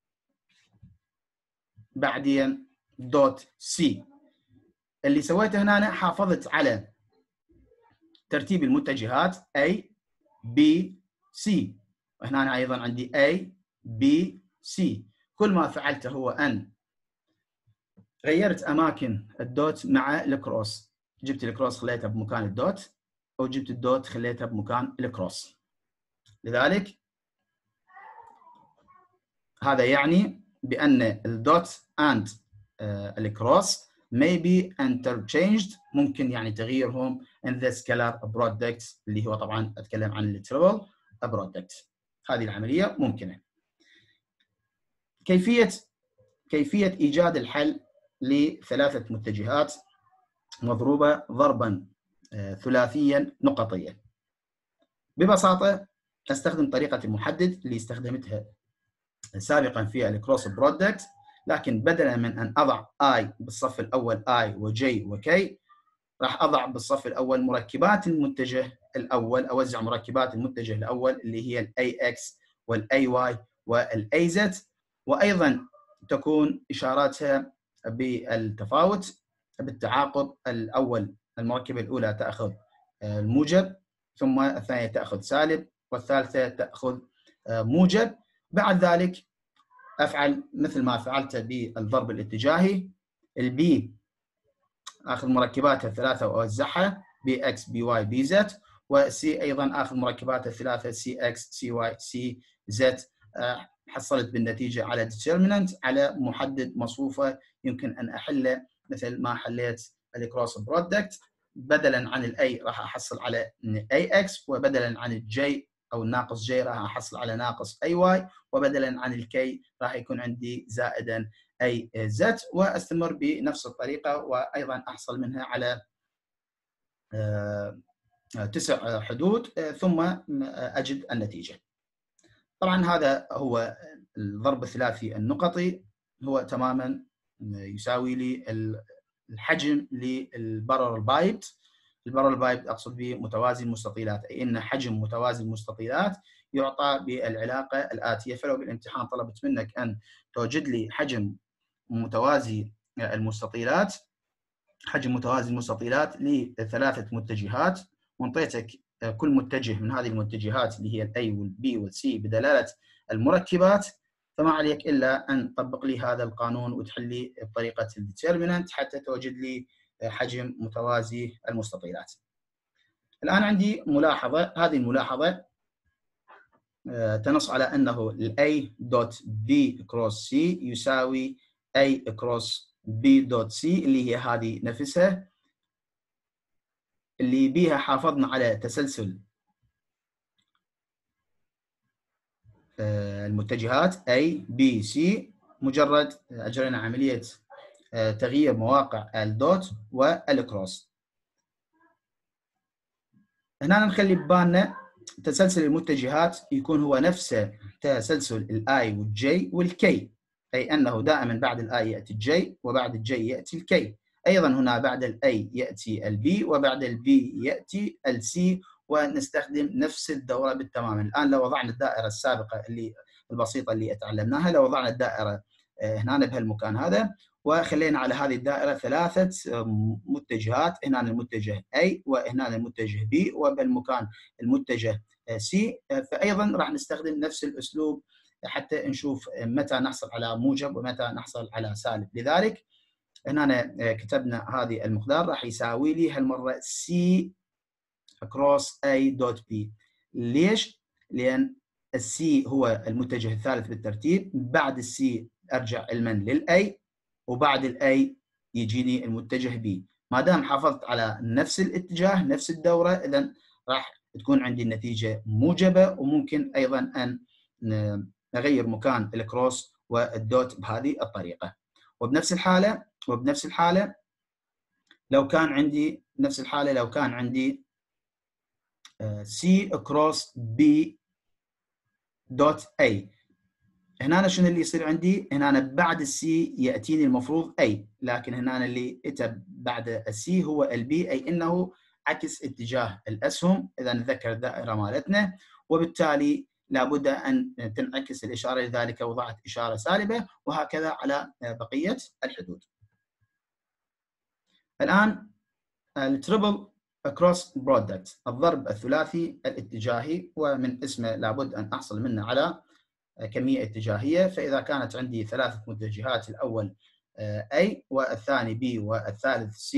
بعدين دوت C. اللي سويته هنا أنا حافظت على ترتيب المتجهات A B C، وهنا أنا أيضا عندي A B C. كل ما فعلته هو أن غيرت أماكن الدوت مع الكروس. جبت الكروس خليتها بمكان الدوت، أو جبت الدوت خليتها بمكان الكروس. لذلك هذا يعني بأن الدوت and الكروس may be interchanged، ممكن يعني تغييرهم in the scalar product، اللي هو طبعا أتكلم عن التريبل product. هذه العملية ممكنة. كيفية كيفية إيجاد الحل لثلاثة متجهات مضروبة ضربا ثلاثيا نقطيا. ببساطة أستخدم طريقة المحدد اللي استخدمتها سابقا في الكروس برودكت، لكن بدلا من أن أضع I بالصف الأول I و J و K، راح أضع بالصف الأول مركبات المتجه الأول، أوزع مركبات المتجه الأول اللي هي ال إيه إكس وال إيه واي وال إيه زد، وأيضا تكون إشاراتها بالتفاوت بالتعاقب. الأول المركبة الأولى تأخذ الموجب، ثم الثانية تأخذ سالب، والثالثة تأخذ موجب. بعد ذلك أفعل مثل ما فعلت بالضرب الاتجاهي. البي أخذ مركباتها الثلاثة وأوزعها بي إكس بي واي بي زد، والسي أيضا أخذ مركباتها الثلاثة سي إكس سي واي سي زد. حصلت بالنتيجة على determinant، على محدد مصفوفة يمكن أن أحله مثل ما حليت الكروس برودكت. بدلا عن الاي راح احصل على اي اكس، وبدلا عن الجي او الناقص جي راح احصل على ناقص اي واي، وبدلا عن الكي راح يكون عندي زائدا اي زد، واستمر بنفس الطريقه، وايضا احصل منها على تسع حدود، ثم اجد النتيجه. طبعا هذا هو الضرب الثلاثي النقطي، هو تماما يساوي لي الحجم للبارل بايب. البارل بايب اقصد به متوازي المستطيلات، اي ان حجم متوازي المستطيلات يعطى بالعلاقه الاتيه. فلو بالامتحان طلبت منك ان توجد لي حجم متوازي المستطيلات حجم متوازي المستطيلات لثلاثه متجهات، وانطيتك كل متجه من هذه المتجهات اللي هي الأي والبي والسي بدلالة المركبات، فما عليك إلا أن تطبق لي هذا القانون وتحل لي بطريقة الديترمينانت حتى توجد لي حجم متوازي المستطيلات. الآن عندي ملاحظة، هذه الملاحظة تنص على أنه A دوت B كروس C يساوي A كروس B دوت C اللي هي هذه نفسها اللي بيها حافظنا على تسلسل المتجهات A B C، مجرد أجرينا عملية تغيير مواقع الدوت والكروس. هنا نخلي ببالنا تسلسل المتجهات يكون هو نفسه تسلسل الاي والجي والكي، اي انه دائما بعد الاي ياتي الجي وبعد الجي ياتي الكي، ايضا هنا بعد الاي ياتي البي وبعد البي ياتي السي، ونستخدم نفس الدوره بالتمام. الان لو وضعنا الدائره السابقه اللي البسيطه اللي تعلمناها، لو وضعنا الدائره هنا بهالمكان هذا وخلينا على هذه الدائرة ثلاثة متجهات، هنا المتجه A وهنا المتجه B وبالمكان المتجه C، فأيضا راح نستخدم نفس الأسلوب حتى نشوف متى نحصل على موجب ومتى نحصل على سالب. لذلك هنا كتبنا هذه المقدار راح يساوي لي هالمرة C cross A dot B. ليش؟ لأن السي هو المتجه الثالث بالترتيب، بعد السي أرجع علما للأي وبعد الاي يجيني المتجه بي. ما دام حافظت على نفس الاتجاه نفس الدوره، اذا راح تكون عندي النتيجه موجبه، وممكن ايضا ان نغير مكان الكروس والدوت بهذه الطريقه. وبنفس الحاله وبنفس الحاله لو كان عندي نفس الحاله لو كان عندي سي كروس بي دوت اي، هنا أنا شنو اللي يصير عندي؟ هنا أنا بعد السي يأتيني المفروض أي، لكن هنا أنا اللي أتى بعد السي هو البي، أي أنه عكس اتجاه الأسهم إذا نتذكر الدائرة مالتنا، وبالتالي لابد أن تنعكس الإشارة، لذلك وضعت إشارة سالبة، وهكذا على بقية الحدود. الآن التريبل كروس برودكت، الضرب الثلاثي الاتجاهي، ومن اسمه لابد أن أحصل منه على كمية اتجاهية. فإذا كانت عندي ثلاثة متجهات، الأول A والثاني B والثالث C،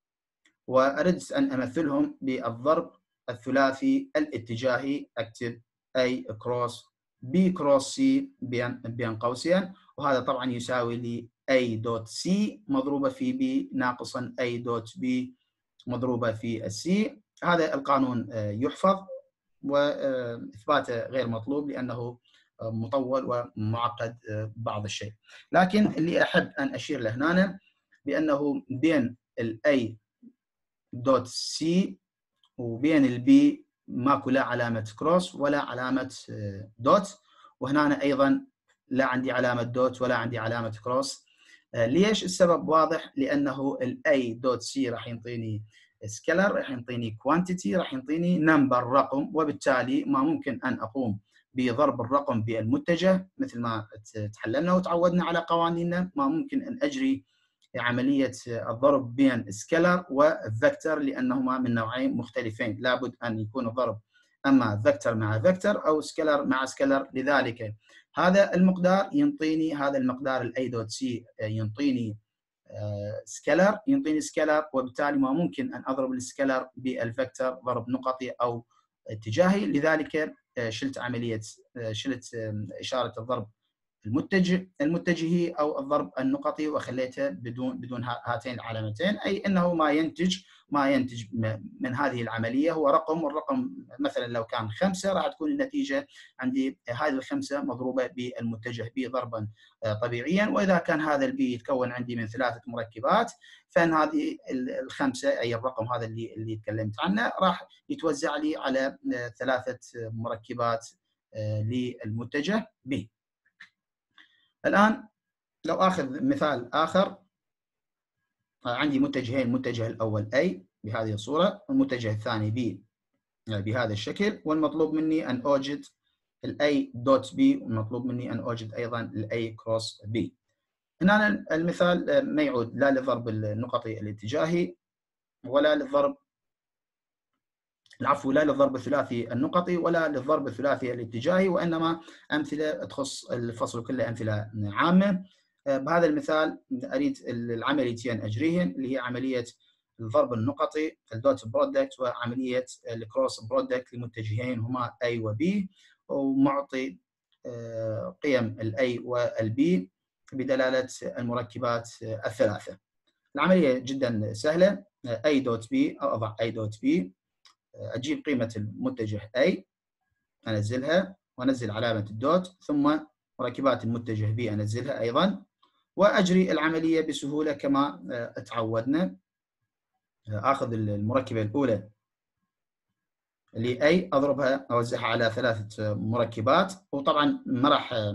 وأردت أن أمثلهم بالضرب الثلاثي الاتجاهي، أكتب A كروس B كروس C بين قوسين، وهذا طبعا يساوي لي A دوت C مضروبة في B ناقصا A دوت B مضروبة في الC. هذا القانون يحفظ وإثباته غير مطلوب لأنه مطول ومعقد بعض الشيء، لكن اللي أحب أن أشير له هنا بأنه بين ال A دوت C وبين ال B ماكو لا علامة كروس ولا علامة دوت، وهنا أنا أيضا لا عندي علامة دوت ولا عندي علامة كروس. ليش؟ السبب واضح، لأنه ال A دوت C راح ينطيني سكيلر، راح ينطيني كوانتيتي، راح ينطيني نمبر رقم، وبالتالي ما ممكن أن أقوم بضرب الرقم بالمتجه مثل ما تحللنا وتعودنا على قوانيننا. ما ممكن أن أجري عملية الضرب بين سكيلر وفيكتور لأنهما من نوعين مختلفين، لابد أن يكون الضرب أما فيكتور مع فيكتور أو سكيلر مع سكيلر. لذلك هذا المقدار ينطيني هذا المقدار ال A دوت C ينطيني سكيلر ينطيني سكيلر، وبالتالي ما ممكن أن أضرب السكيلر بالفيكتور ضرب نقطي أو اتجاهي. لذلك شلت عملية شلت إشارة الضرب المتجه المتجهي أو الضرب النقطي وخليته بدون بدون هاتين العلامتين، أي أنه ما ينتج ما ينتج من هذه العملية هو رقم، والرقم مثلا لو كان خمسة راح تكون النتيجة عندي هذه الخمسة مضروبة بالمتجه ب ضربا طبيعيا، وإذا كان هذا البي يتكون عندي من ثلاثة مركبات، فإن هذه الخمسة أي الرقم هذا اللي اللي تكلمت عنه راح يتوزع لي على ثلاثة مركبات للمتجه ب. الآن لو أخذ مثال آخر، عندي متجهين، المتجه الأول A بهذه الصورة والمتجه الثاني B بهذا الشكل، والمطلوب مني أن أوجد ال A دوت B، والمطلوب مني أن أوجد أيضا ال A كروس B. هنا المثال ما يعود لا لضرب النقطي الاتجاهي ولا للضرب العفو، لا للضرب الثلاثي النقطي ولا للضرب الثلاثي الاتجاهي، وإنما أمثلة تخص الفصل كله، أمثلة عامة. بهذا المثال أريد العمليتين أجريهن، اللي هي عملية الضرب النقطي الدوت برودكت، وعملية الكروس برودكت لمتجهين هما A و B، ومعطي قيم ال A وال B بدلالة المركبات الثلاثة. العملية جدا سهلة. A دوت B، أو أضع A دوت B، أجيب قيمة المتجه A، أنزلها وأنزل علامة الدوت، ثم مركبات المتجه B أنزلها أيضا، وأجري العملية بسهولة كما تعودنا. آخذ المركبة الأولى اللي A، أضربها أوزعها على ثلاثة مركبات، وطبعا ما راح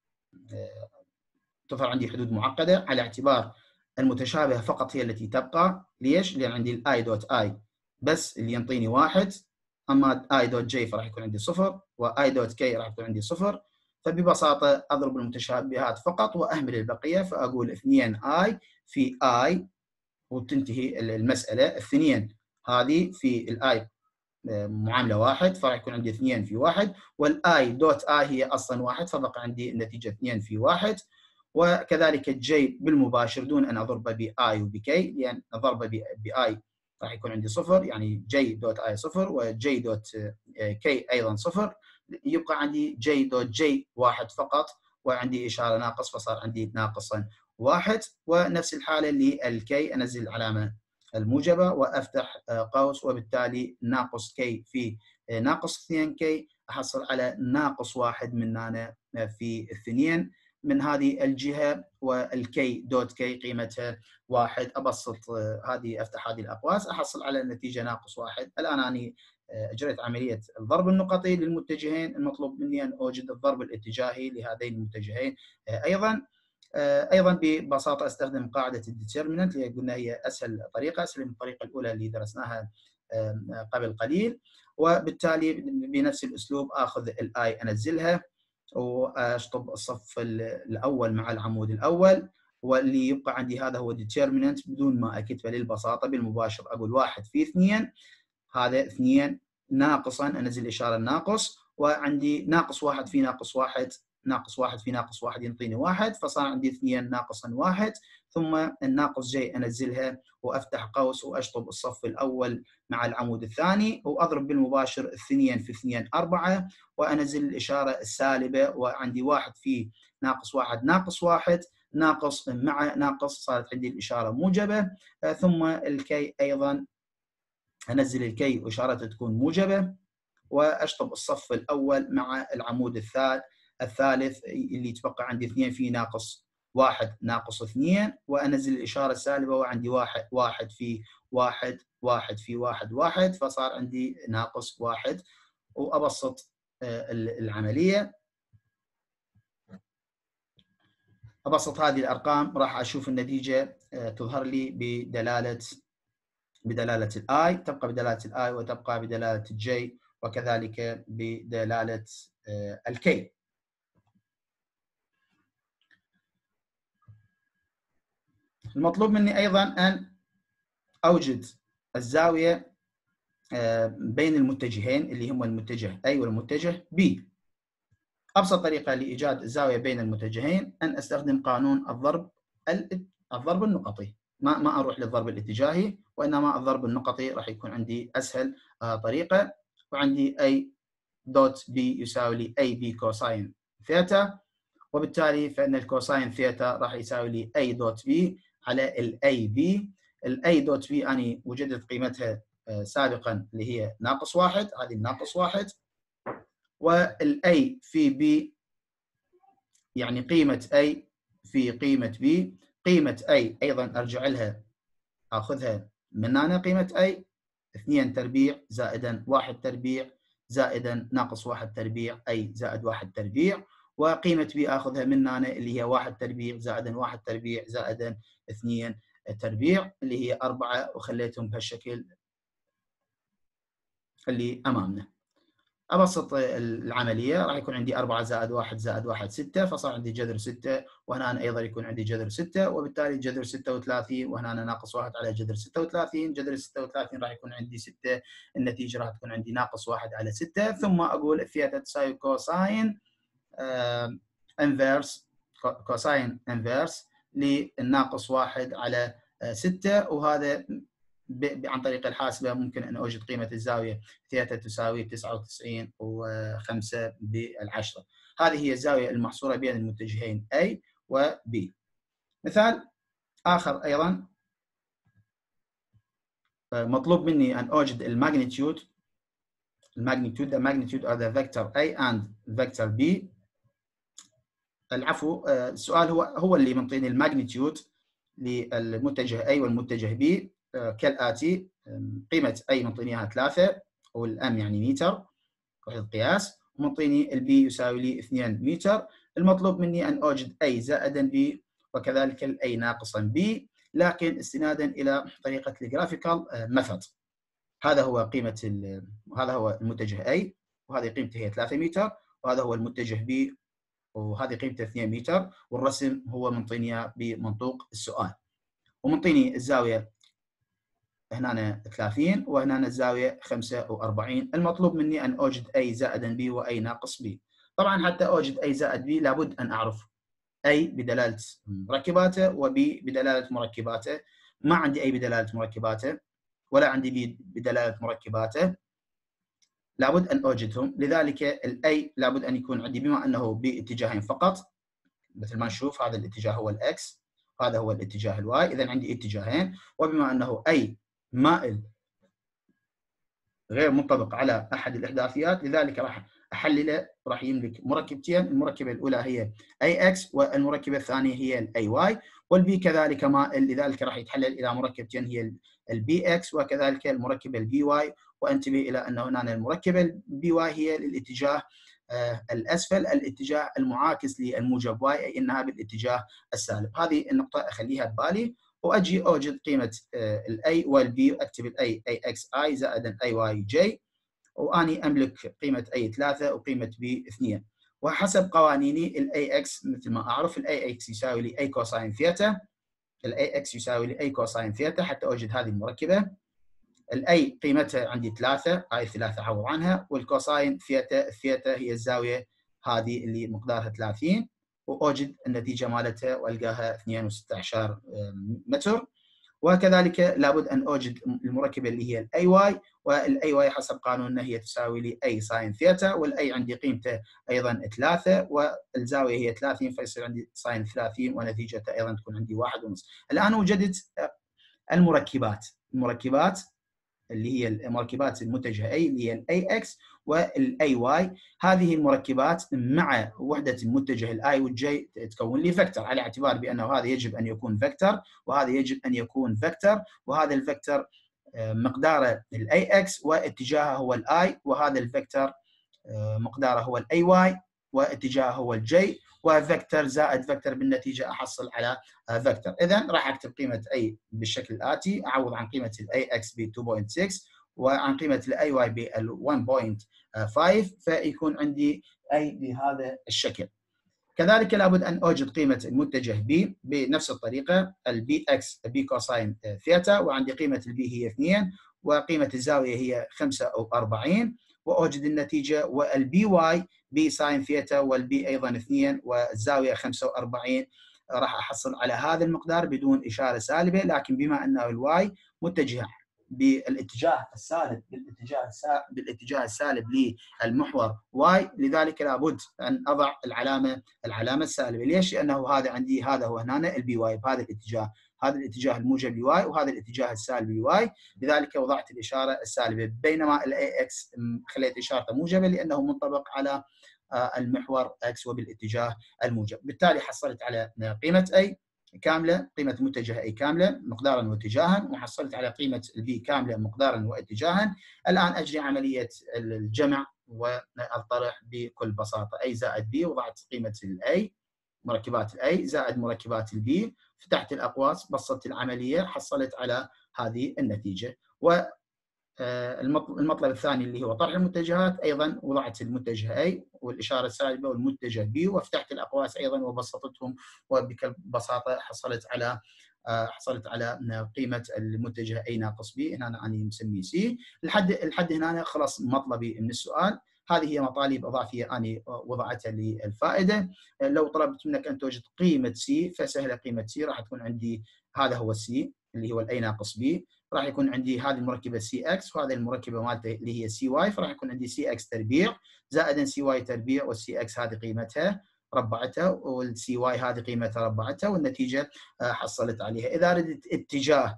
تظهر عندي حدود معقدة على اعتبار المتشابهة فقط هي التي تبقى. ليش؟ لأن عندي الاي دوت اي بس اللي ينطيني واحد، أما اي دوت جي فراح يكون عندي صفر، واي دوت كي راح يكون عندي صفر. فببساطة أضرب المتشابهات فقط وأهمل البقية، فأقول اثنين اي في اي وتنتهي المسألة. اثنين هذه في الاي معاملة واحد، فراح يكون عندي اثنين في واحد، والاي دوت اي هي أصلا واحد، فبقى عندي النتيجة اثنين في واحد. وكذلك الجي بالمباشر دون ان اضربه باي وبكي، لان ضربه باي راح يكون عندي صفر، يعني جي دوت اي صفر، وجي دوت كي ايضا صفر، يبقى عندي جي دوت جي واحد فقط، وعندي اشاره ناقص فصار عندي ناقصا واحد. ونفس الحاله للكي، انزل العلامه الموجبه وافتح قوس، وبالتالي ناقص كي في ناقص اثنين كي احصل على ناقص واحد من هنا في اثنين من هذه الجهة، والكي دوت كي قيمتها واحد. أبسط هذه، أفتح هذه الأقواس، أحصل على النتيجة ناقص واحد. الآن أنا أجريت عملية الضرب النقطي للمتجهين، المطلوب مني أن أوجد الضرب الاتجاهي لهذين المتجهين أيضا. أيضا ببساطة أستخدم قاعدة الديترمينانت، اللي قلنا هي أسهل طريقة، أسهل من الطريقة الأولى اللي درسناها قبل قليل. وبالتالي بنفس الأسلوب آخذ الآي أنزلها واشطب الصف الاول مع العمود الاول، واللي يبقى عندي هذا هو determinant بدون ما اكتبه. للبساطه بالمباشر اقول واحد في اثنين، هذا اثنين ناقصا، انزل اشاره الناقص، وعندي ناقص واحد في ناقص واحد، ناقص واحد في ناقص واحد ينطيني واحد، فصار عندي اثنين ناقصا واحد. ثم الناقص جي انزلها وافتح قوس واشطب الصف الاول مع العمود الثاني، واضرب بالمباشر اثنين في اثنين اربعه، وانزل الاشاره السالبه، وعندي واحد في ناقص واحد ناقص واحد، ناقص مع ناقص صارت عندي الاشاره موجبه. ثم الكي ايضا انزل الكي واشارتها تكون موجبه، واشطب الصف الاول مع العمود الثالث الثالث اللي يتبقى عندي اثنين في ناقص واحد ناقص اثنين، وانزل الاشاره السالبه، وعندي واحد واحد في واحد واحد في واحد واحد، فصار عندي ناقص واحد. وابسط العمليه، ابسط هذه الارقام، راح اشوف النتيجه تظهر لي بدلاله بدلاله الاي، تبقى بدلاله الاي وتبقى بدلاله الجي، وكذلك بدلاله الكي. المطلوب مني ايضا ان اوجد الزاويه بين المتجهين اللي هم المتجه A والمتجه B. ابسط طريقه لايجاد الزاويه بين المتجهين ان استخدم قانون الضرب الضرب النقطي، ما ما اروح للضرب الاتجاهي، وانما الضرب النقطي راح يكون عندي اسهل طريقه. وعندي A دوت B يساوي لي اي بي كوساين ثيتا، وبالتالي فان الكوساين ثيتا راح يساوي لي A دوت B على الاي بي. الاي دوت بي اني وجدت قيمتها سابقا اللي هي ناقص واحد، هذه ناقص واحد، والاي في بي يعني قيمة A في قيمة B. قيمة A ايضا ارجع لها اخذها من هنا، قيمة A اثنين تربيع زائدا واحد تربيع زائدا ناقص واحد تربيع أي زائد واحد تربيع، وقيمة B آخذها من هنا اللي هي واحد تربيع زائدا واحد تربيع زائدا اثنين تربيع اللي هي أربعة، وخليتهم بهالشكل اللي أمامنا. أبسط العملية راح يكون عندي أربعة زائد واحد زائد واحد ستة، فصار عندي جذر ستة، وهنا أنا أيضا يكون عندي جذر ستة، وبالتالي جذر ستة وثلاثين، وهنا أنا ناقص واحد على جذر ستة وثلاثين، جذر ستة وثلاثين راح يكون عندي ستة، النتيجة راح تكون عندي ناقص واحد على ستة، ثم أقول ثيتا تساوي كوساين انفيرس كوساين انفيرس للناقص واحد على ستة، وهذا عن طريق الحاسبة ممكن أن أوجد قيمة الزاوية ثيتا تساوي تسعة وتسعين وخمسة بالعشرة. هذه هي الزاوية المحصورة بين المتجهين A و B. مثال آخر أيضا، مطلوب مني أن أوجد الماجنتيود الماجنتيود the magnitude of the vector A and vector B. العفو، السؤال هو هو اللي منطيني الماجنتيود للمتجه A والمتجه B كالآتي: قيمة A منطيني اياها ثلاثة، والام يعني متر وحدة قياس، ومنطيني البي يساوي لي اثنين متر. المطلوب مني أن أوجد A زائدا B وكذلك ال A ناقصا B، لكن استنادا إلى طريقة الجرافيكال ميثود. هذا هو قيمة هذا هو المتجه A، وهذه قيمته هي ثلاثة متر، وهذا هو المتجه B وهذه قيمته اثنين متر، والرسم هو منطيني بمنطوق السؤال، ومنطيني الزاوية هنا ثلاثين وهنا الزاوية خمسة وأربعين. المطلوب مني أن أوجد A زائدا B و A ناقص B. طبعا حتى أوجد A زائد B لابد أن أعرف A بدلالة مركباته و B بدلالة مركباته. ما عندي A بدلالة مركباته ولا عندي B بدلالة مركباته، لابد أن أوجدهم. لذلك ال A لابد أن يكون عندي بما أنه باتجاهين فقط، مثل ما نشوف هذا الاتجاه هو الإكس، هذا هو الاتجاه الواي، إذا عندي اتجاهين، وبما أنه A مائل غير منطبق على أحد الإحداثيات، لذلك راح أحلله، راح يملك مركبتين، المركبة الأولى هي إيه إكس والمركبة الثانية هي إيه واي، والبي كذلك مائل، لذلك راح يتحلل إلى مركبتين هي البي إكس وكذلك المركبة البي واي. وانتبه إلى أن هنا المركبة البي واي هي للاتجاه آه الأسفل، الاتجاه المعاكس للموجب واي، أي أنها بالاتجاه السالب. هذه النقطة أخليها ببالي، واجي اوجد قيمه الاي والبي، واكتب الاي اي اكس اي زائدا اي واي جي، واني املك قيمه اي ثلاثة وقيمه بي اثنين، وحسب قوانيني الاي اكس مثل ما اعرف الاي اكس يساوي لي اي كوساين ثيتا، الاي اكس يساوي لي اي كوساين ثيتا حتى اوجد هذه المركبه. الاي قيمتها عندي ثلاثة، هاي ثلاثة اعوض عنها، والكوساين ثيتا الثيتا هي الزاويه هذه اللي مقدارها ثلاثين، واوجد النتيجه مالتها والقاها اثنين وستة عشر متر. وكذلك لابد ان اوجد المركبه اللي هي الاي واي، والاي واي حسب قانوننا هي تساوي لي اي ساين ثيتا، والاي عندي قيمته ايضا ثلاثة والزاويه هي ثلاثين، فيصير عندي ساين ثلاثين ونتيجته ايضا تكون عندي واحد ونص. الان وجدت المركبات المركبات اللي هي المركبات المتجهه A اللي هي الاي اكس والاي واي. هذه المركبات مع وحده المتجه الاي والجي تكون لي فيكتور، على اعتبار بانه هذا يجب ان يكون فيكتور وهذا يجب ان يكون فيكتور، وهذا الفيكتور مقداره الاي اكس واتجاهه هو الاي، وهذا الفيكتور مقداره هو الاي واي واتجاهه هو الجي، وفيكتور زائد فيكتور بالنتيجه احصل على فيكتور. اذا راح اكتب قيمه اي بالشكل الاتي، اعوض عن قيمه الاي اكس ب اثنين فاصلة ستة وعن قيمه الاي واي ب واحد فاصلة خمسة، فيكون عندي اي بهذا الشكل. كذلك لابد ان اوجد قيمه المتجه بي بنفس الطريقه، البي اكس بي كوساين ثيتا، وعندي قيمه البي هي اثنين وقيمه الزاويه هي خمسة وأربعين، واوجد النتيجه، والبي واي بي ساين ثيتا والبي ايضا اثنين والزاويه خمسة وأربعين، راح احصل على هذا المقدار بدون اشاره سالبه، لكن بما انه الواي متجه بالاتجاه السالب بالاتجاه السالب بالاتجاه السالب للمحور واي، لذلك لابد ان اضع العلامه العلامه السالبه. ليش؟ لانه هذا عندي هذا هو هنا البي واي بهذا الاتجاه، هذا الاتجاه الموجب لواي وهذا الاتجاه السالب لواي، لذلك وضعت الاشاره السالبه، بينما الاي اكس خليت اشارته موجبه لانه منطبق على المحور اكس وبالاتجاه الموجب. بالتالي حصلت على قيمه اي كامله، قيمه متجه اي كامله مقدارا واتجاها، وحصلت على قيمه البي كامله مقدارا واتجاها. الان اجري عمليه الجمع والطرح بكل بساطه، اي زائد بي، وضعت قيمه الاي مركبات الاي زائد مركبات البي، فتحت الاقواس، بسطت العمليه، حصلت على هذه النتيجه. و المطلب الثاني اللي هو طرح المتجهات، أيضا وضعت المتجه A والإشارة السالبة والمتجه B، وفتحت الأقواس أيضا وبسطتهم، وبكل بساطة حصلت على حصلت على قيمة المتجه A ناقص B. هنا أنا مسميه C. لحد لحد هنا خلاص مطلبي من السؤال. هذه هي مطالب إضافية أنا وضعتها للفائدة. لو طلبت منك أن توجد قيمة C فسهلة، قيمة C راح تكون عندي هذا هو C اللي هو A ناقص B، راح يكون عندي هذه المركبة سي إكس وهذه المركبة مالته اللي هي سي واي، فراح يكون عندي سي إكس تربيع زائدا سي واي تربيع، والسي إكس هذه قيمتها ربعتها والسي واي هذه قيمتها ربعتها، والنتيجة حصلت عليها. إذا أردت اتجاه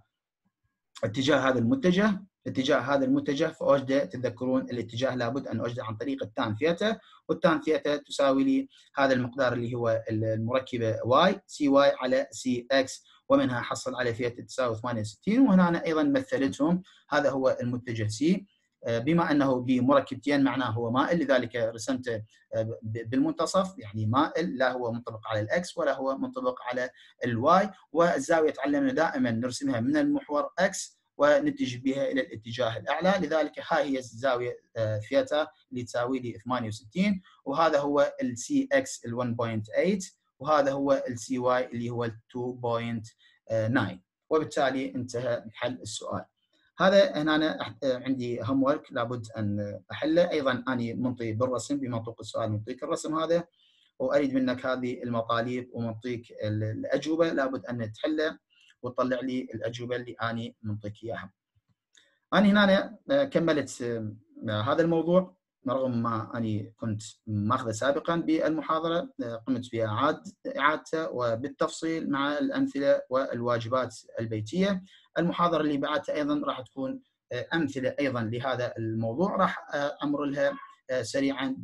اتجاه هذا المتجه اتجاه هذا المتجه فأوجده، تتذكرون الاتجاه لابد أن أوجده عن طريق التان ثيتا، والتان ثيتا تساوي لي هذا المقدار اللي هو المركبة واي سي واي على سي إكس، ومنها حصل على ثيتا تساوي ثمانية وستين. وهنا أنا أيضا مثلتهم، هذا هو المتجه سي بما أنه بمركبتين معناه هو مائل، لذلك رسمته بالمنتصف، يعني مائل، لا هو منطبق على الإكس ولا هو منطبق على الواي. والزاوية تعلمنا دائما نرسمها من المحور إكس ونتجه بها إلى الاتجاه الأعلى، لذلك ها هي الزاوية ثيتا اللي تساوي لي ثمانية وستين، وهذا هو السي إكس ال واحد فاصلة ثمانية، وهذا هو السي واي اللي هو اثنين فاصلة تسعة، وبالتالي انتهى حل السؤال. هذا هنا أنا عندي هوم ورك لابد ان احله، ايضا اني منطي بالرسم بمنطوق السؤال منطيك الرسم هذا، واريد منك هذه المطالب ومنطيك الاجوبه لابد ان تحله وتطلع لي الاجوبه اللي اني منطيك اياها. انا هنا كملت هذا الموضوع رغم ما اني كنت ماخذه سابقا بالمحاضره، قمت باعادته وبالتفصيل مع الامثله والواجبات البيتيه. المحاضره اللي بعدها ايضا راح تكون امثله ايضا لهذا الموضوع، راح امر لها سريعا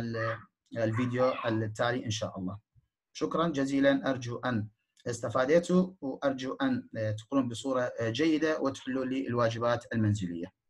بالفيديو التالي ان شاء الله. شكرا جزيلا، ارجو ان استفادتوا، وارجو ان تقومون بصوره جيده وتحلوا لي الواجبات المنزليه.